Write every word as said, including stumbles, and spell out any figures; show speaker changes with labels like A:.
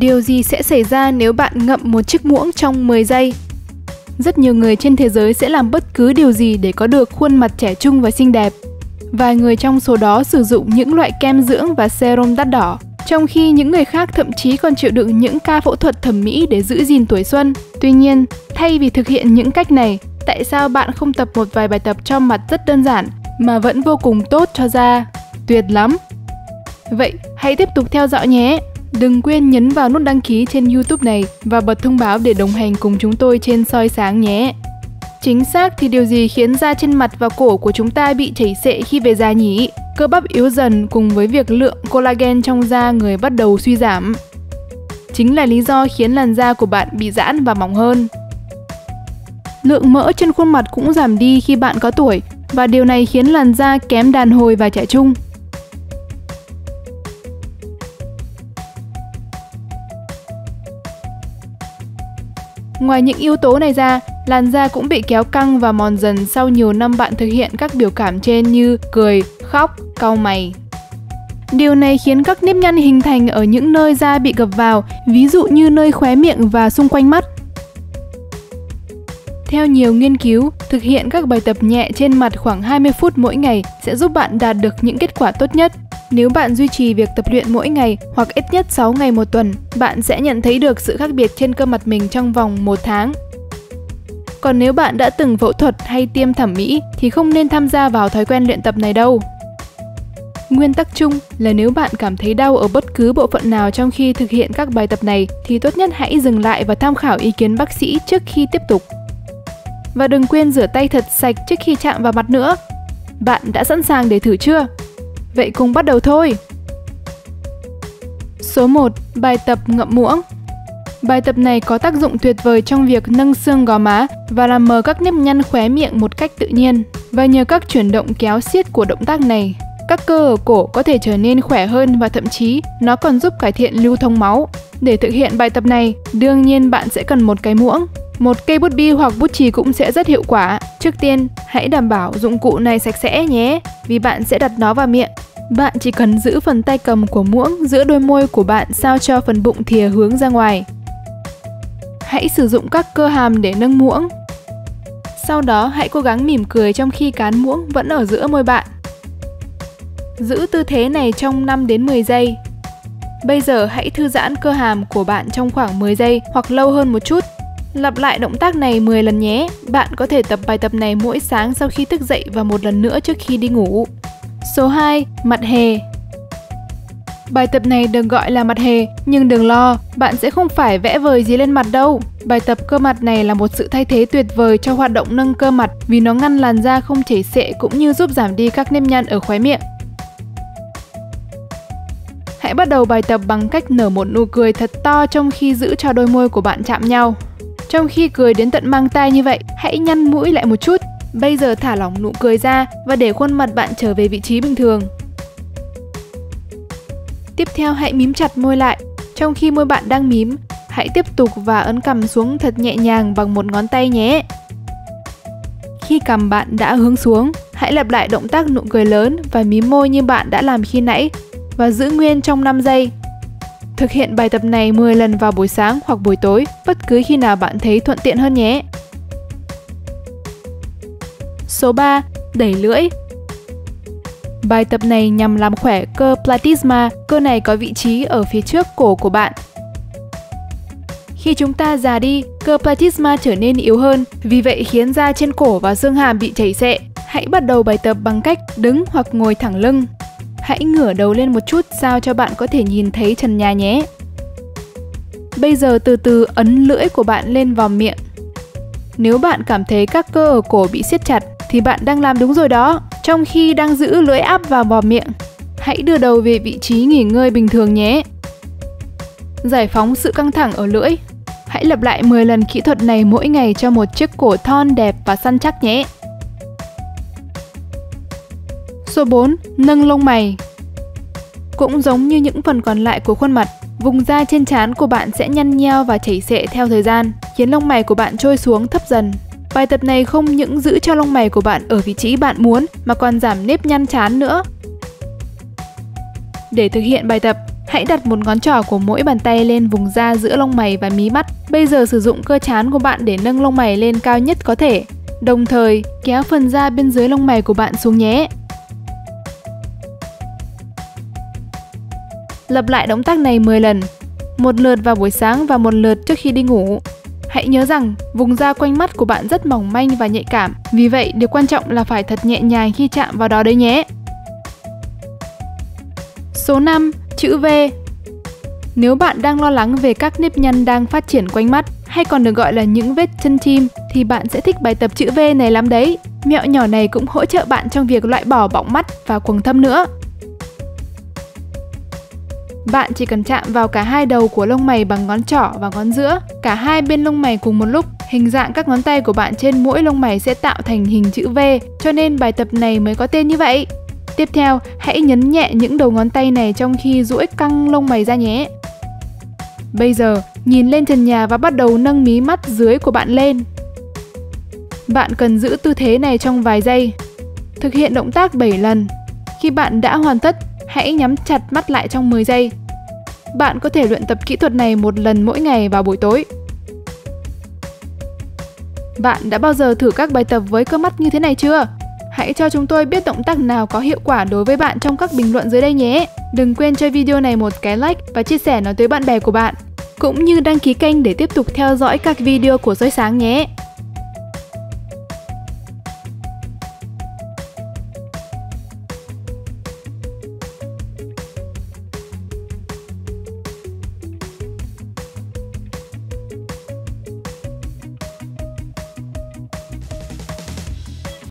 A: Điều gì sẽ xảy ra nếu bạn ngậm một chiếc muỗng trong mười giây? Rất nhiều người trên thế giới sẽ làm bất cứ điều gì để có được khuôn mặt trẻ trung và xinh đẹp. Vài người trong số đó sử dụng những loại kem dưỡng và serum đắt đỏ, trong khi những người khác thậm chí còn chịu đựng những ca phẫu thuật thẩm mỹ để giữ gìn tuổi xuân. Tuy nhiên, thay vì thực hiện những cách này, tại sao bạn không tập một vài bài tập cho mặt rất đơn giản mà vẫn vô cùng tốt cho da? Tuyệt lắm! Vậy, hãy tiếp tục theo dõi nhé! Đừng quên nhấn vào nút đăng ký trên YouTube này và bật thông báo để đồng hành cùng chúng tôi trên soi sáng nhé! Chính xác thì điều gì khiến da trên mặt và cổ của chúng ta bị chảy xệ khi về già nhỉ? Cơ bắp yếu dần cùng với việc lượng collagen trong da người bắt đầu suy giảm. Chính là lý do khiến làn da của bạn bị giãn và mỏng hơn. Lượng mỡ trên khuôn mặt cũng giảm đi khi bạn có tuổi, và điều này khiến làn da kém đàn hồi và trẻ trung. Ngoài những yếu tố này ra, làn da cũng bị kéo căng và mòn dần sau nhiều năm bạn thực hiện các biểu cảm trên như cười, khóc, cau mày. Điều này khiến các nếp nhăn hình thành ở những nơi da bị gập vào, ví dụ như nơi khóe miệng và xung quanh mắt. Theo nhiều nghiên cứu, thực hiện các bài tập nhẹ trên mặt khoảng hai mươi phút mỗi ngày sẽ giúp bạn đạt được những kết quả tốt nhất. Nếu bạn duy trì việc tập luyện mỗi ngày hoặc ít nhất sáu ngày một tuần, bạn sẽ nhận thấy được sự khác biệt trên cơ mặt mình trong vòng một tháng. Còn nếu bạn đã từng phẫu thuật hay tiêm thẩm mỹ thì không nên tham gia vào thói quen luyện tập này đâu. Nguyên tắc chung là nếu bạn cảm thấy đau ở bất cứ bộ phận nào trong khi thực hiện các bài tập này thì tốt nhất hãy dừng lại và tham khảo ý kiến bác sĩ trước khi tiếp tục. Và đừng quên rửa tay thật sạch trước khi chạm vào mặt nữa. Bạn đã sẵn sàng để thử chưa? Vậy cùng bắt đầu thôi! Số một. Bài tập ngậm muỗng. Bài tập này có tác dụng tuyệt vời trong việc nâng xương gò má và làm mờ các nếp nhăn khóe miệng một cách tự nhiên. Và nhờ các chuyển động kéo siết của động tác này, các cơ ở cổ có thể trở nên khỏe hơn và thậm chí nó còn giúp cải thiện lưu thông máu. Để thực hiện bài tập này, đương nhiên bạn sẽ cần một cái muỗng. Một cây bút bi hoặc bút chì cũng sẽ rất hiệu quả. Trước tiên, hãy đảm bảo dụng cụ này sạch sẽ nhé, vì bạn sẽ đặt nó vào miệng. Bạn chỉ cần giữ phần tay cầm của muỗng giữa đôi môi của bạn sao cho phần bụng thìa hướng ra ngoài. Hãy sử dụng các cơ hàm để nâng muỗng. Sau đó hãy cố gắng mỉm cười trong khi cán muỗng vẫn ở giữa môi bạn. Giữ tư thế này trong năm đến mười giây. Bây giờ hãy thư giãn cơ hàm của bạn trong khoảng mười giây hoặc lâu hơn một chút. Lặp lại động tác này mười lần nhé. Bạn có thể tập bài tập này mỗi sáng sau khi thức dậy và một lần nữa trước khi đi ngủ. Số hai. Mặt hề. Bài tập này được gọi là mặt hề, nhưng đừng lo, bạn sẽ không phải vẽ vời gì lên mặt đâu. Bài tập cơ mặt này là một sự thay thế tuyệt vời cho hoạt động nâng cơ mặt vì nó ngăn làn da không chảy xệ cũng như giúp giảm đi các nếp nhăn ở khóe miệng. Hãy bắt đầu bài tập bằng cách nở một nụ cười thật to trong khi giữ cho đôi môi của bạn chạm nhau. Trong khi cười đến tận mang tai như vậy, hãy nhăn mũi lại một chút. Bây giờ thả lỏng nụ cười ra và để khuôn mặt bạn trở về vị trí bình thường. Tiếp theo hãy mím chặt môi lại. Trong khi môi bạn đang mím, hãy tiếp tục và ấn cằm xuống thật nhẹ nhàng bằng một ngón tay nhé. Khi cằm bạn đã hướng xuống, hãy lặp lại động tác nụ cười lớn và mím môi như bạn đã làm khi nãy và giữ nguyên trong năm giây. Thực hiện bài tập này mười lần vào buổi sáng hoặc buổi tối, bất cứ khi nào bạn thấy thuận tiện hơn nhé. Số ba. Đẩy lưỡi. Bài tập này nhằm làm khỏe cơ platysma, cơ này có vị trí ở phía trước cổ của bạn. Khi chúng ta già đi, cơ platysma trở nên yếu hơn, vì vậy khiến da trên cổ và xương hàm bị chảy xệ. Hãy bắt đầu bài tập bằng cách đứng hoặc ngồi thẳng lưng. Hãy ngửa đầu lên một chút sao cho bạn có thể nhìn thấy trần nhà nhé. Bây giờ từ từ ấn lưỡi của bạn lên vào miệng. Nếu bạn cảm thấy các cơ ở cổ bị siết chặt thì bạn đang làm đúng rồi đó. Trong khi đang giữ lưỡi áp vào vào miệng, hãy đưa đầu về vị trí nghỉ ngơi bình thường nhé. Giải phóng sự căng thẳng ở lưỡi. Hãy lặp lại mười lần kỹ thuật này mỗi ngày cho một chiếc cổ thon đẹp và săn chắc nhé. Số bốn. Nâng lông mày. Cũng giống như những phần còn lại của khuôn mặt, vùng da trên trán của bạn sẽ nhăn nheo và chảy xệ theo thời gian, khiến lông mày của bạn trôi xuống thấp dần. Bài tập này không những giữ cho lông mày của bạn ở vị trí bạn muốn mà còn giảm nếp nhăn trán nữa. Để thực hiện bài tập, Hãy đặt một ngón trỏ của mỗi bàn tay lên vùng da giữa lông mày và mí mắt. Bây giờ sử dụng cơ trán của bạn để nâng lông mày lên cao nhất có thể. Đồng thời, kéo phần da bên dưới lông mày của bạn xuống nhé. Lặp lại động tác này mười lần, một lượt vào buổi sáng và một lượt trước khi đi ngủ. Hãy nhớ rằng vùng da quanh mắt của bạn rất mỏng manh và nhạy cảm, vì vậy điều quan trọng là phải thật nhẹ nhàng khi chạm vào đó đấy nhé. Số năm. Chữ V. Nếu bạn đang lo lắng về các nếp nhăn đang phát triển quanh mắt, hay còn được gọi là những vết chân chim, thì bạn sẽ thích bài tập chữ V này lắm đấy. Mẹo nhỏ này cũng hỗ trợ bạn trong việc loại bỏ bọng mắt và quầng thâm nữa. Bạn chỉ cần chạm vào cả hai đầu của lông mày bằng ngón trỏ và ngón giữa, cả hai bên lông mày cùng một lúc. Hình dạng các ngón tay của bạn trên mỗi lông mày sẽ tạo thành hình chữ V, cho nên bài tập này mới có tên như vậy. Tiếp theo, hãy nhấn nhẹ những đầu ngón tay này trong khi duỗi căng lông mày ra nhé. Bây giờ, nhìn lên trần nhà và bắt đầu nâng mí mắt dưới của bạn lên. Bạn cần giữ tư thế này trong vài giây. Thực hiện động tác bảy lần. Khi bạn đã hoàn tất, hãy nhắm chặt mắt lại trong mười giây. Bạn có thể luyện tập kỹ thuật này một lần mỗi ngày vào buổi tối. Bạn đã bao giờ thử các bài tập với cơ mắt như thế này chưa? Hãy cho chúng tôi biết động tác nào có hiệu quả đối với bạn trong các bình luận dưới đây nhé. Đừng quên cho video này một cái like và chia sẻ nó tới bạn bè của bạn. Cũng như đăng ký kênh để tiếp tục theo dõi các video của Soi Sáng nhé.